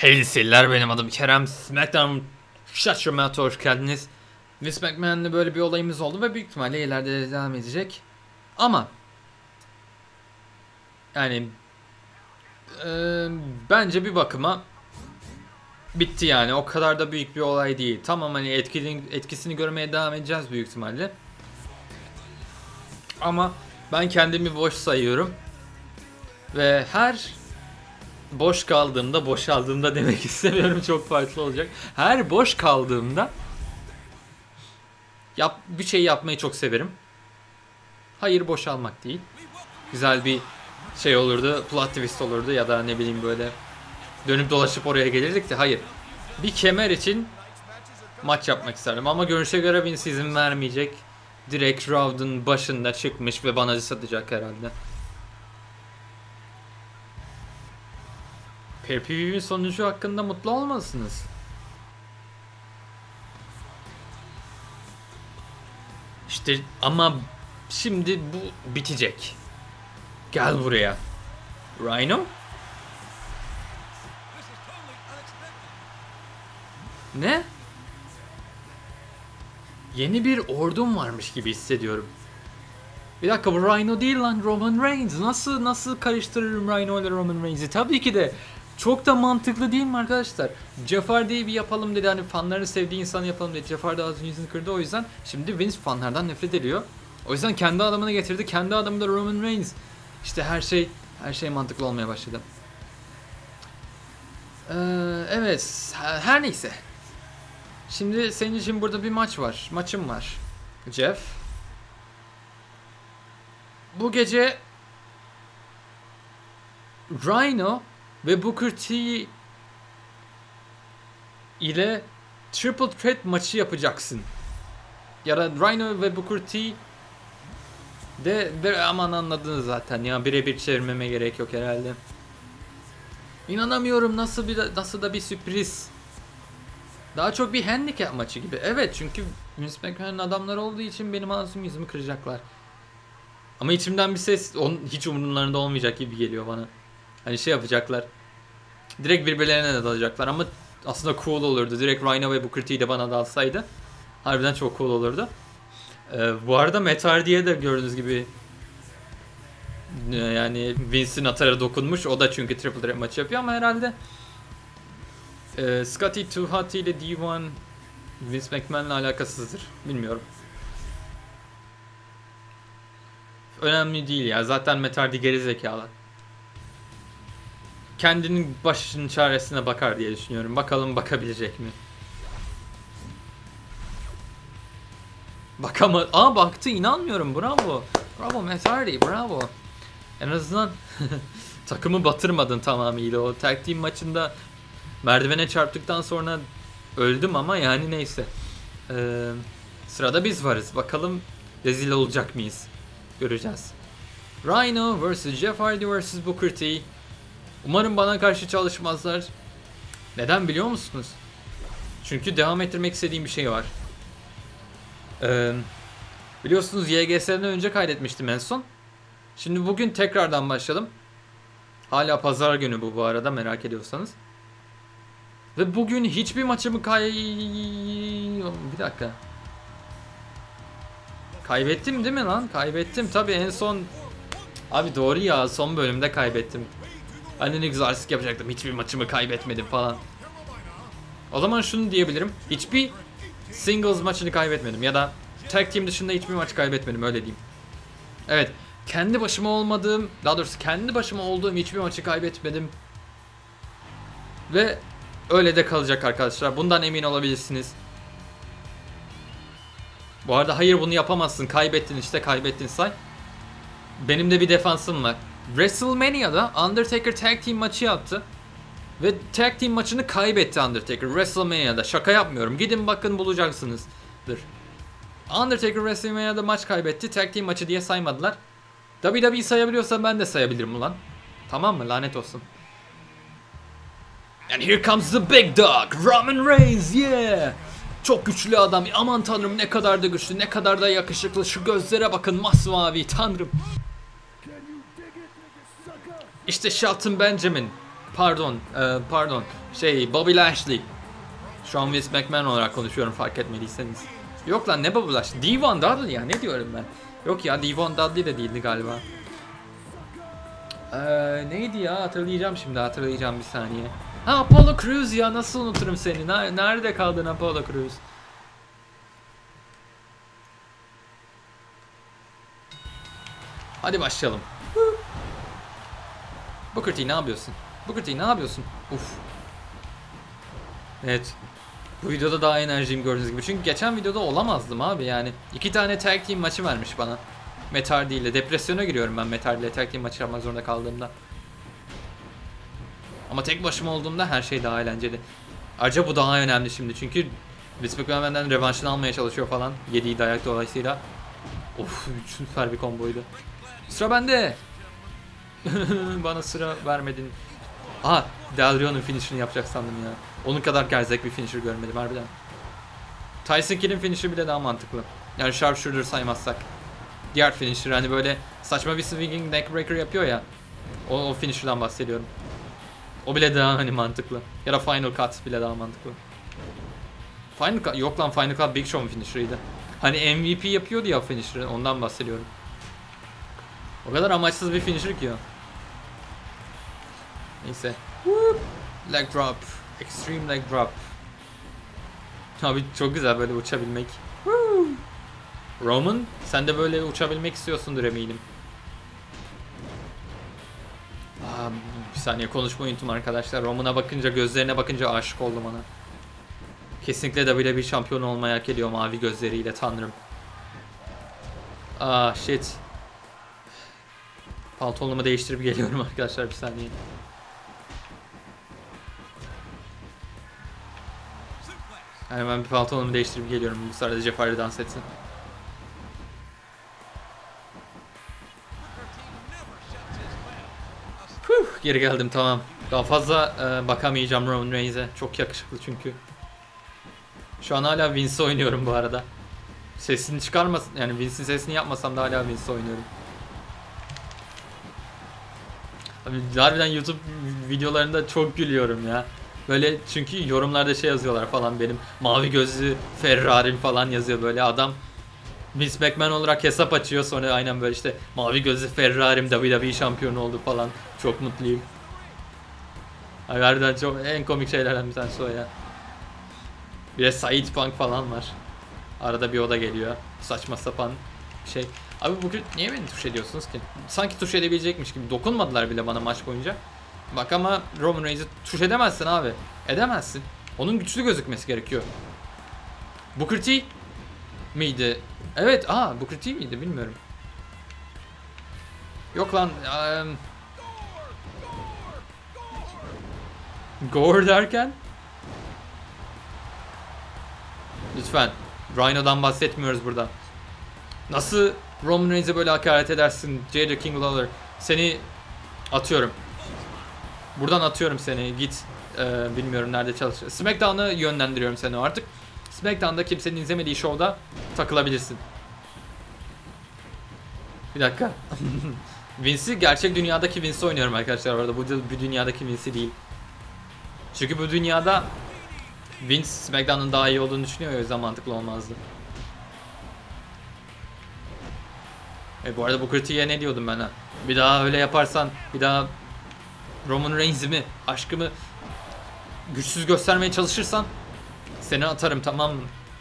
Hey seyirciler, benim adım Kerem. SmackDown Shut Your Mouth'a hoş geldiniz. Vince McMahon'la böyle bir olayımız oldu ve büyük ihtimalle ileride de devam edecek. Ama yani bence bir bakıma bitti yani. O kadar da büyük bir olay değil. Tamam, hani etkisini görmeye devam edeceğiz büyük ihtimalle. Ama ben kendimi boş sayıyorum. Ve her boş kaldığımda, boşaldığımda demek istemiyorum, çok farklı olacak. Her boş kaldığımda bir şey yapmayı çok severim. Hayır, boşalmak değil. Güzel bir şey olurdu, plot twist olurdu ya da ne bileyim böyle dönüp dolaşıp oraya gelirdik de hayır. Bir kemer için maç yapmak isterdim ama görünüşe göre Vince izin vermeyecek. Direkt Raw'dun başında çıkmış ve bana satacak herhalde. PPV'nin sonucu hakkında mutlu olmalısınız. İşte ama şimdi bu bitecek. Gel buraya. Rhino? Ne? Yeni bir ordum varmış gibi hissediyorum. Bir dakika, bu Rhino değil lan, Roman Reigns. Nasıl karıştırırım Rhino ile Roman Reigns'i? Tabii ki de çok da mantıklı değil mi arkadaşlar? Jeff Hardy'yi bir yapalım dedi, hani fanların sevdiği insanı yapalım dedi. Jeff Hardy ağzını yüzünü kırdı, o yüzden şimdi Vince fanlardan nefret ediyor. O yüzden kendi adamını getirdi. Kendi adamı da Roman Reigns. İşte her şey mantıklı olmaya başladı. Evet, her neyse. Şimdi senin için burada bir maçım var. Jeff. Bu gece Rhino ve Booker T ile Triple Threat maçı yapacaksın. Ya da Rhino ve Booker T de aman anladınız zaten ya, birebir çevirmeme gerek yok herhalde. İnanamıyorum, nasıl da bir sürpriz. Daha çok bir handicap maçı gibi. Evet, çünkü Vince McMahon'ın adamları olduğu için benim ağzım yüzümü kıracaklar. Ama içimden bir ses hiç umurlarında olmayacak gibi geliyor bana. Hani şey yapacaklar. Direkt birbirlerine de dalacaklar ama aslında cool olurdu. Direkt Rhino ve Booker T de bana dalsaydı harbiden çok cool olurdu. Bu arada Matt Hardy'ye de gördüğünüz gibi yani Vince'in atara dokunmuş. O da çünkü Triple Threat maçı yapıyor ama herhalde Scotty 2 Hotty ile D1 Vince McMahon'la alakasızdır. Bilmiyorum. Önemli değil ya. Zaten Matt Hardy gerizekalı. Kendinin başının çaresine bakar diye düşünüyorum. Bakalım bakabilecek mi? Baktı, inanmıyorum. Bravo. Bravo Matt Hardy, bravo. En azından takımı batırmadın tamamıyla. O tag team maçında merdivene çarptıktan sonra öldüm ama yani neyse. Sırada biz varız. Bakalım rezil olacak mıyız? Göreceğiz. Rhino vs. Jeff Hardy vs. Booker T. Umarım bana karşı çalışmazlar. Neden biliyor musunuz? Çünkü devam ettirmek istediğim bir şey var. Biliyorsunuz YGS'den önce kaydetmiştim en son. Şimdi bugün tekrardan başladım. Hala pazar günü bu arada, merak ediyorsanız. Ve bugün hiçbir maçımı Bir dakika. Kaybettim değil mi lan? Kaybettim tabii en son. Abi doğru ya, son bölümde kaybettim. Hani ne güzel artistik yapacaktım, hiçbir maçımı kaybetmedim falan. O zaman şunu diyebilirim. Hiçbir singles maçını kaybetmedim ya da tag team dışında hiçbir maç kaybetmedim, öyle diyeyim. Evet, kendi başıma olduğum hiçbir maçı kaybetmedim. Ve öyle de kalacak arkadaşlar. Bundan emin olabilirsiniz. Bu arada hayır, bunu yapamazsın. Kaybettin işte, kaybettin say. Benim de bir defansım var. WrestleMania'da Undertaker tag team maçı yaptı. Ve tag team maçını kaybetti Undertaker WrestleMania'da. Şaka yapmıyorum. Gidin bakın, bulacaksınızdır. Undertaker WrestleMania'da maç kaybetti. Tag team maçı diye saymadılar. WWE sayabiliyorsa ben de sayabilirim ulan. Tamam mı? Lanet olsun. And here comes the big dog, Roman Reigns, yeah! Çok güçlü adam. Aman tanrım, ne kadar da güçlü, ne kadar da yakışıklı. Şu gözlere bakın, masmavi, tanrım. İşte Shelton Benjamin. Pardon. Bobby Lashley. Şu an Vince McMahon olarak konuşuyorum fark etmediyseniz. Yok lan ne Bobby Lashley? Devon Dudley ya, ne diyorum ben? Yok ya, Devon Dudley de değildi galiba. Neydi ya, hatırlayacağım bir saniye. Ha, Apollo Crews ya, nasıl unuturum seni? Nerede kaldın Apollo Crews? Hadi başlayalım. Booker T ne yapıyorsun? Uf. Evet. Bu videoda daha enerjiyim gördüğünüz gibi. Çünkü geçen videoda olamazdım abi yani. 2 tane tag team maçı vermiş bana. Matt Hardy ile. Depresyona giriyorum ben Matt Hardy ile tag team maçı yapmak zorunda kaldığımda. Ama tek başıma olduğumda her şey daha eğlenceli. Ayrıca bu daha önemli şimdi çünkü Vince McMahon benden revanşını almaya çalışıyor falan. Yediği dayak dolayısıyla. Of, süper bir komboydu. Sıra bende. Bana sıra vermedin. Aha, Del Rio'nun finish'ini yapacak sandım ya. Onun kadar gerzek bir finisher görmedim harbiden. Tyson Kidd'in finisher bile daha mantıklı. Yani sharpshooter saymazsak. Diğer finisher hani böyle saçma bir swinging neckbreaker yapıyor ya. O finisher'dan bahsediyorum. O bile daha hani mantıklı. Ya da Final Cut bile daha mantıklı. Final Cut yok lan, Final Cut Big Show'un finisher'ıydı. Hani MVP yapıyordu ya finisher'ı, ondan bahsediyorum. O kadar amaçsız bir finisher ki o. Neyse. Whoop. Leg drop. Extreme leg drop. Abi çok güzel böyle uçabilmek. Woo. Roman, sen de böyle uçabilmek istiyorsundur eminim. Bir saniye, konuşmayı unuttum arkadaşlar. Roman'a bakınca, gözlerine bakınca aşık oldum ona. Kesinlikle WWE şampiyon olmayı hak ediyor mavi gözleriyle, tanrım. Shit. Pantolonumu değiştirip geliyorum arkadaşlar, bir saniye. Yani ben bir pantolonumu değiştirip geliyorum. Bu sırada Jeff Hardy dans etsin. Geri geldim, tamam. Daha fazla bakamayacağım Roman Reigns'e. Çok yakışıklı çünkü. Şu an hala Vince'i oynuyorum bu arada. Sesini çıkarmasın, yani Vince'in sesini yapmasam da hala Vince'i oynuyorum. Abi, harbiden YouTube videolarında çok gülüyorum ya. Böyle çünkü yorumlarda şey yazıyorlar falan, benim mavi gözlü Ferrari'm falan yazıyor böyle adam. Vince McMahon olarak hesap açıyor, sonra aynen böyle işte mavi gözlü Ferrari'm WWE şampiyonu oldu falan. Çok mutluyum. Abi harbiden çok, en komik şeylerden bir tanesi o ya. Bir de Said Punk falan var. Arada bir o da geliyor. Saçma sapan bir şey. Abi bugün niye beni tuş ediyorsunuz ki? Sanki tuş edebilecekmiş gibi. Dokunmadılar bile bana maç boyunca. Bak ama Roman Reigns'i tuş edemezsin abi. Edemezsin. Onun güçlü gözükmesi gerekiyor. Booker T miydi? Evet, Booker T miydi bilmiyorum. Yok lan. Gore derken? Lütfen. Rhino'dan bahsetmiyoruz burada. Nasıl Roman Reigns'e böyle hakaret edersin J.J. King Lawler? Seni atıyorum. Buradan atıyorum seni. Git. Bilmiyorum nerede çalışıyor. SmackDown'a yönlendiriyorum seni artık. SmackDown'da kimsenin izlemediği şovda takılabilirsin. Bir dakika. Vince'i, gerçek dünyadaki Vince'i oynuyorum arkadaşlar orada. Bu dünyadaki Vince'i değil. Çünkü bu dünyada Vince SmackDown'un daha iyi olduğunu düşünüyor, o yüzden mantıklı olmazdı. Bu arada Booker T'ye ne diyordum ben ha? Bir daha öyle yaparsan, bir daha Roman Reigns'imi, aşkımı güçsüz göstermeye çalışırsan seni atarım, tamam mı?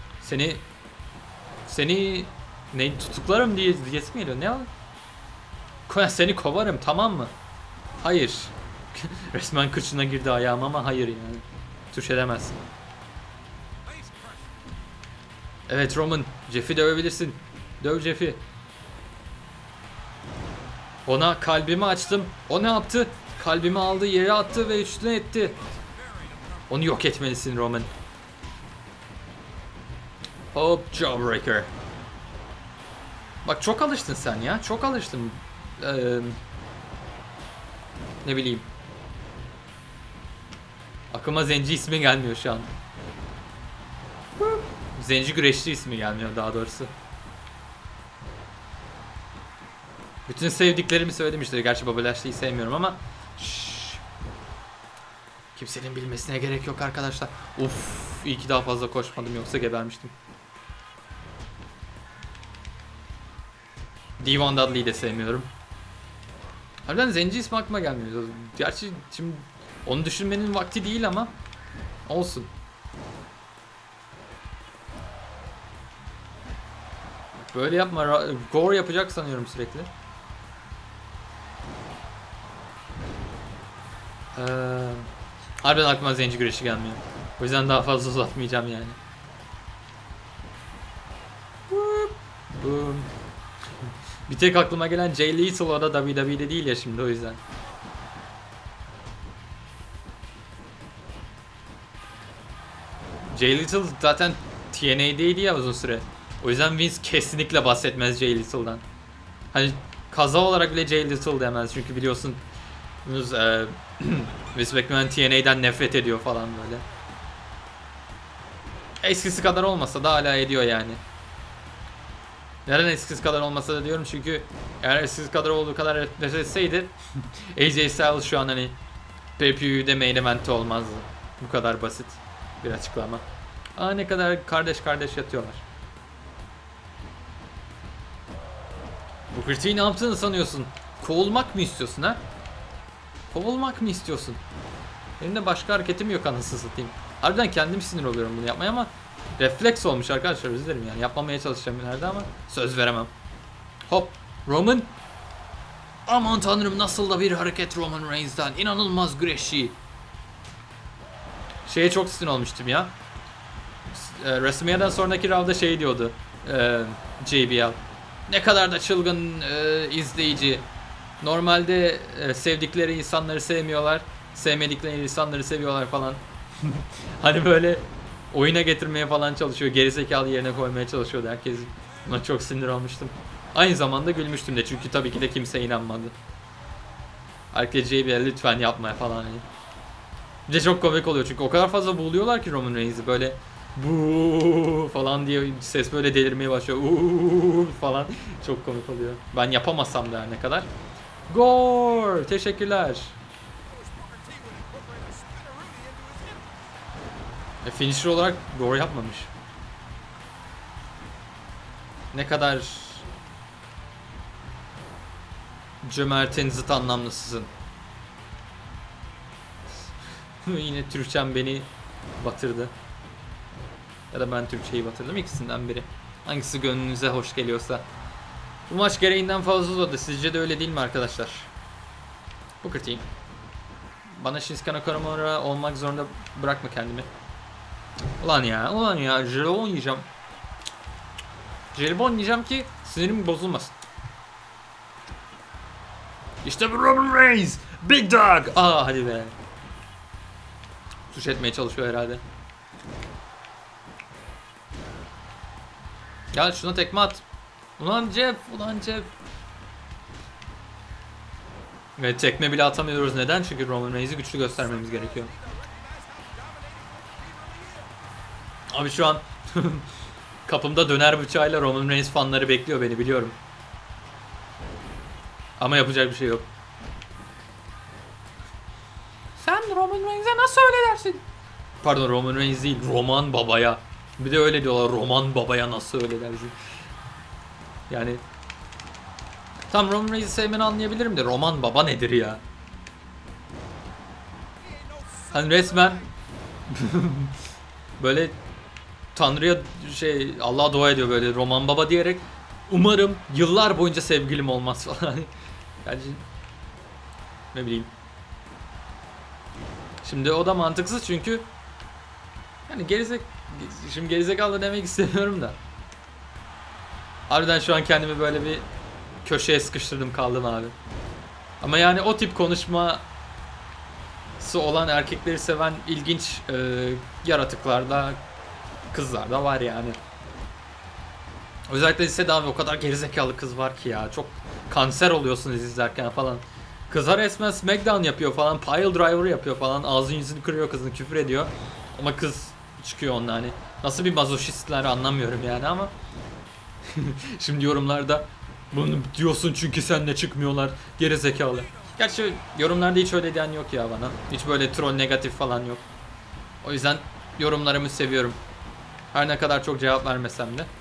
Seni ne tutuklarım diyesi mi geliyor? Ne o? Seni kovarım, tamam mı? Hayır. Resmen kıçına girdi ayağım ama hayır yani. Tuş edemezsin. Evet Roman, Jeff'i dövebilirsin. Döv Jeff'i. Ona kalbimi açtım. O ne yaptı? Kalbimi aldı, yere attı ve üstüne etti. Onu yok etmelisin Roman. Hop Jawbreaker. Bak çok alıştın sen ya. Çok alıştın. Ne bileyim. Aklıma Zenci ismi gelmiyor şu an. Zenci güreşçi ismi gelmiyor daha doğrusu. Bütün sevdiklerimi söyledim işte. Gerçi Bobby Lashley'i sevmiyorum ama. Kimsenin bilmesine gerek yok arkadaşlar. Uf, iyi ki daha fazla koşmadım yoksa gebermiştim. Devon Dudley'i de sevmiyorum. Harbiden zenci ismi aklıma gelmiyor. Gerçi şimdi onu düşünmenin vakti değil ama olsun. Böyle yapma. Gore yapacak sanıyorum sürekli. Harbiden aklıma zenci güreşi gelmiyor. O yüzden daha fazla uzatmayacağım yani. Boom. Bir tek aklıma gelen Jay Lethal, o da WWE'de değil ya şimdi, o yüzden. Jay Lethal zaten TNA'deydi ya uzun süre. O yüzden Vince kesinlikle bahsetmez Jay Lethal'dan. Hani kaza olarak bile Jay Lethal demez çünkü biliyorsun Vince McMahon TNA'den nefret ediyor falan böyle. Eskisi kadar olmasa da hala ediyor yani. Neden eskisi kadar olmasa da diyorum çünkü eğer eskisi kadar olduğu kadar nefret etseydi AJ Styles şu an hani pay-per-view'de main event olmazdı. Bu kadar basit bir açıklama. Aa, ne kadar kardeş kardeş yatıyorlar. Booker T ne yaptığını sanıyorsun? Kovulmak mı istiyorsun ha? Kovulmak mı istiyorsun? Benim de başka hareketim yok anasını satayım. Harbiden kendim sinir oluyorum bunu yapmaya ama refleks olmuş arkadaşlar, özür dilerim yani. Yapmamaya çalışacağım ileride ama söz veremem. Hop. Roman. Aman tanrım, nasıl da bir hareket Roman Reigns'den. İnanılmaz güreşçi. Şeye çok sinir olmuştum ya. WrestleMania'dan sonraki round'da şey diyordu JBL. Ne kadar da çılgın izleyici. Normalde sevdikleri insanları sevmiyorlar. Sevmedikleri insanları seviyorlar falan. Hani böyle oyuna getirmeye falan çalışıyor. Gerizekalı yerine koymaya çalışıyordu herkes. Buna çok sinir olmuştum. Aynı zamanda gülmüştüm de çünkü tabii ki de kimse inanmadı. Herkes JBL lütfen yapmaya falan. Bir de çok komik oluyor çünkü o kadar fazla buğuluyorlar ki Roman Reigns'i, böyle bu falan diye ses böyle delirmeye başlıyor. Falan çok komik oluyor. Ben yapamasam da her ne kadar. Gore, teşekkürler. Finisher olarak Gore yapmamış. Ne kadar cömertin zıt anlamlısısın. Yine Türkçem beni batırdı. Ya da ben Türkçeyi batırdım, ikisinden biri. Hangisi gönlünüze hoş geliyorsa. Bu maç gereğinden fazla uzadı. Sizce de öyle değil mi arkadaşlar? Booker T. Bana Shinsuke Nakamura olmak zorunda bırakma kendimi. Ulan ya jelibon yiyeceğim. Jelibon yiyeceğim ki sinirim bozulmasın. İşte bu Roman Reigns, Big Dog. Aa hadi be. Suç etmeye çalışıyor herhalde. Gel şuna tekme at. Ulan Jeff. Ve tekme bile atamıyoruz. Neden? Çünkü Roman Reigns'i güçlü göstermemiz gerekiyor. Abi şu an kapımda döner bıçağıyla Roman Reigns fanları bekliyor beni, biliyorum. Ama yapacak bir şey yok. Sen Roman Reigns'e nasıl öyle dersin? Pardon, Roman Reigns değil, Roman Baba'ya. Bir de öyle diyorlar, Roman Baba'ya nasıl öyle dersin? Yani tam Roman Reigns'i sevmeni anlayabilirim de Roman Baba nedir ya? Hani resmen böyle Tanrı'ya Allah'a dua ediyor böyle Roman Baba diyerek, umarım yıllar boyunca sevgilim olmaz falan. Yani ne bileyim. Şimdi o da mantıksız çünkü yani şimdi gerizekalı demek istemiyorum da. Harbiden şu an kendimi böyle bir köşeye sıkıştırdım kaldım abi. Ama yani o tip konuşması olan erkekleri seven ilginç yaratıklar da, kızlar da var yani. Özellikle lisede abi o kadar gerizekalı kız var ki ya. Çok kanser oluyorsunuz izlerken falan. Kızlar resmen smackdown yapıyor falan. Pile driver yapıyor falan. Ağzını yüzünü kırıyor kızın, küfür ediyor. Ama kız çıkıyor onunla hani. Nasıl bir mazoşistler anlamıyorum yani ama. Şimdi yorumlarda bunu diyorsun çünkü seninle çıkmıyorlar. Gerizekalı. Gerçi yorumlarda hiç öyle diyen yok ya bana. Hiç böyle troll negatif falan yok. O yüzden yorumlarımı seviyorum. Her ne kadar çok cevap vermesem de.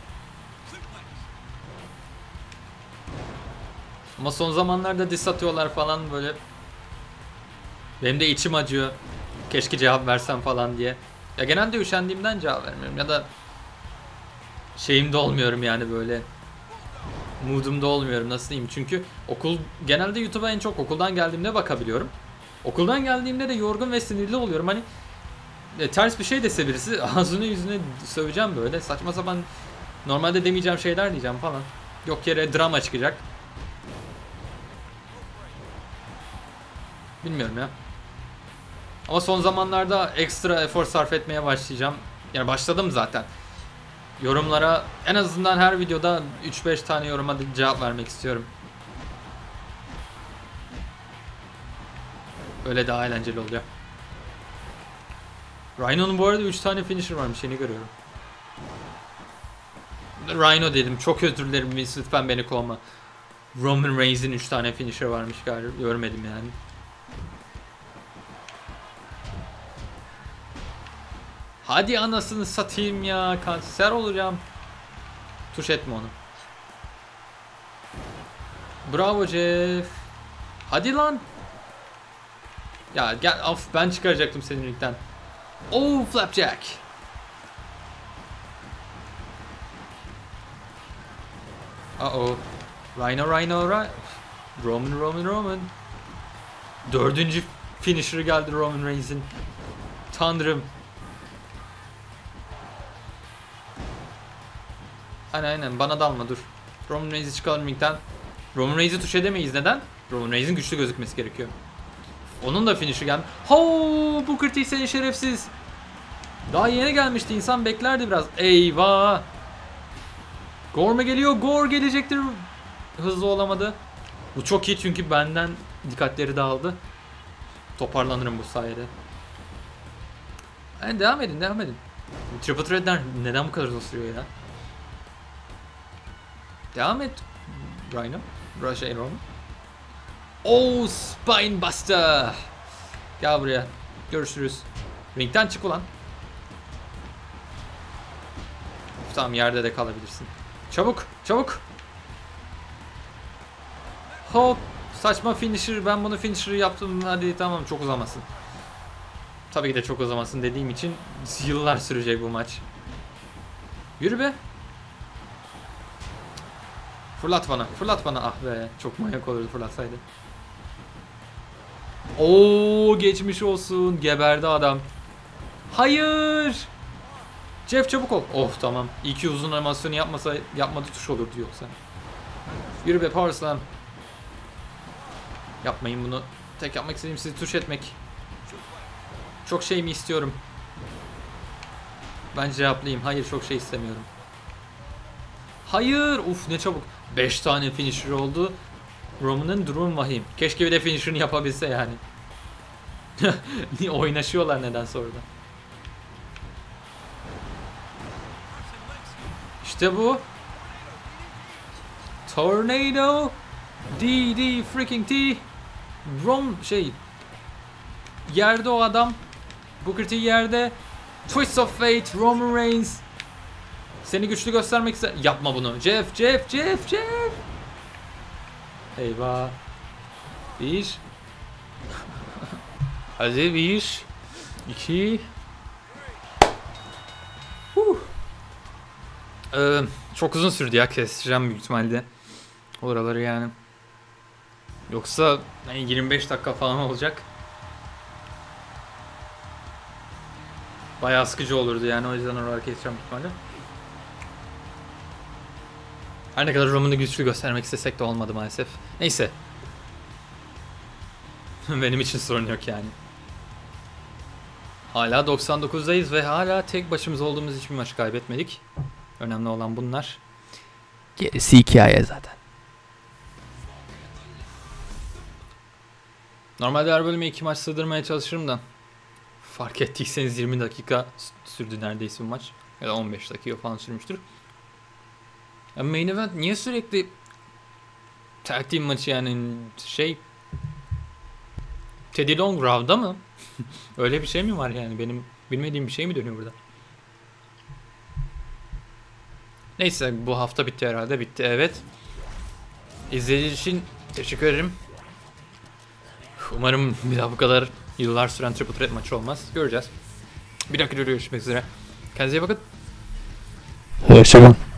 Ama son zamanlarda diss atıyorlar falan böyle. Benim de içim acıyor. Keşke cevap versem falan diye. Ya genelde üşendiğimden cevap vermiyorum ya da şeyimde olmuyorum yani böyle. Moodumda olmuyorum nasıl diyeyim çünkü genelde YouTube'a en çok okuldan geldiğimde bakabiliyorum. Okuldan geldiğimde de yorgun ve sinirli oluyorum hani ters bir şey dese birisi ağzını yüzüne söveceğim böyle saçma sapan normalde demeyeceğim şeyler diyeceğim falan. Yok yere drama çıkacak. Bilmiyorum ya. Ama son zamanlarda ekstra efor sarf etmeye başlayacağım. Yani başladım zaten. Yorumlara en azından her videoda 3-5 tane yoruma cevap vermek istiyorum. Öyle daha eğlenceli oluyor. Rhino'nun bu arada 3 tane finisher varmış yeni görüyorum. Rhino dedim çok özür dilerim lütfen beni kovma. Roman Reigns'in 3 tane finisher varmış galiba görmedim yani. Hadi anasını satayım ya kanser olacağım. Tuş etme onu. Bravo Jeff. Hadi lan. Ya gel of ben çıkaracaktım senin ringden. Oh Flapjack. Uh-oh. Rhino. Roman. Dördüncü finisher geldi Roman Reigns'in. Tanrım. Aynen bana dalma dur. Roman Reigns'i çıkalım ringden. Roman Reigns'i tuş edemeyiz neden? Roman Reigns'in güçlü gözükmesi gerekiyor. Onun da finish'i geldi. Ho Booker T seni şerefsiz. Daha yeni gelmişti insan beklerdi biraz. Eyvah. Gore mu geliyor? Gore gelecektir. Hızlı olamadı. Bu çok iyi çünkü benden dikkatleri dağıldı. Toparlanırım bu sayede. Yani devam edin. Bu Triple Threat'ler neden bu kadar uzun sürüyor ya? Devam et. Rhino. Rush Aeron. Oh Spinebuster. Gel buraya. Görüşürüz. Ringden çık ulan. Tamam yerde de kalabilirsin. Çabuk. Hop. Saçma finisher. Ben bunu finisher yaptım. Hadi tamam çok uzamasın. Tabii ki de çok uzamasın dediğim için yıllar sürecek bu maç. Yürü be. Fırlat bana. Ah be. Çok manyak olurdu fırlatsaydı. Oo geçmiş olsun. Geberdi adam. Hayır. Jeff çabuk ol. Of tamam. İyi uzun animasyonu yapmadı tuş olurdu yoksa. Yürü be Power Slam. Yapmayın bunu. Tek yapmak istediğim sizi tuş etmek. Çok şey mi istiyorum? Ben cevaplayayım. Hayır çok şey istemiyorum. Hayır. Uf ne çabuk. 5 tane finisher oldu. Roman'ın durum vahim. Keşke bir de finisher'ını yapabilse yani. Oynaşıyorlar nedense orada. İşte bu. Tornado. DD freaking T. Yerde o adam. Booker T yerde. Twist of Fate. Roman Reigns. Seni güçlü göstermek ister. Yapma bunu. Jeff. Eyvah. Bir. Hadi bir. İki. Çok uzun sürdü ya keseceğim büyük ihtimalle. Oraları yani. Yoksa yani 25 dakika falan olacak. Bayağı sıkıcı olurdu yani o yüzden oraları keseceğim büyük ihtimalle. Her ne kadar Roman'ı güçlü göstermek istesek de olmadı maalesef. Neyse. Benim için sorun yok yani. Hala 99'dayız ve hala tek başımıza olduğumuz hiçbir maç kaybetmedik. Önemli olan bunlar. Gerisi hikaye zaten. Normalde her bölüme 2 maç sığdırmaya çalışırım da. Fark ettiyseniz 20 dakika sürdü neredeyse bu maç. Ya da 15 dakika falan sürmüştür. Ya main event niye sürekli tag team maçı yani Teddy Long Raw'da mı? Öyle bir şey mi var yani? Benim bilmediğim bir şey mi dönüyor burada? Neyse bu hafta bitti herhalde. Bitti evet. İzlediğiniz için teşekkür ederim. Umarım bir daha bu kadar yıllar süren Triple Threat maçı olmaz. Göreceğiz. Bir dahaki videoda görüşmek üzere. Kendinize iyi bakın. Hoşçakalın.